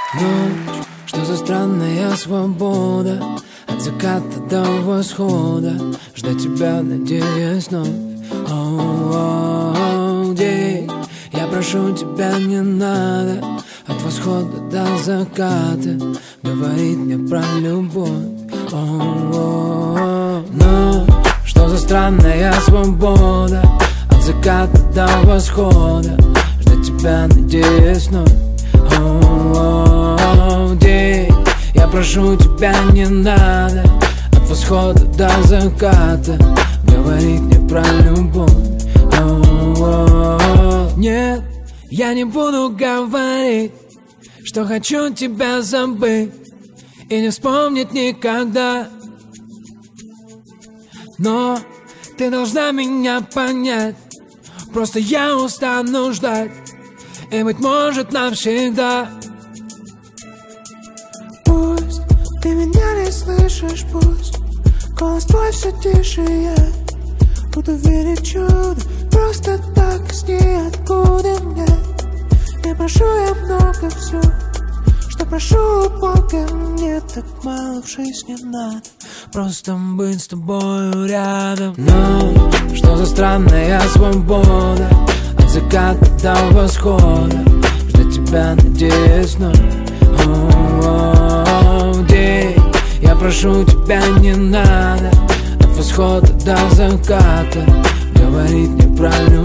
Ночь, что за странная свобода, от заката до восхода, ждать тебя, надеясь вновь. День, я прошу тебя, не надо от восхода до заката говорить мне про любовь. Ночь, что за странная свобода, от заката до восхода, ждать тебя, надеясь вновь. День, я прошу тебя, не надо от восхода до заката говорить мне про любовь. Нет, я не буду говорить, что хочу тебя забыть и не вспомнить никогда. Но ты должна меня понять, просто я устану ждать, и, быть может, навсегда. Пусть ты меня не слышишь, пусть голос твой все тише, я буду верить в чудо, просто так из ниоткуда. Мне не прошу я много, все, что прошу у Бога, мне так мало в жизни надо, просто быть с тобою рядом. Но что за странная свобода, от заката до восхода, ждать тебя, надеясь вновь. День, я прошу тебя, не надо от восхода до заката говорить мне про любовь.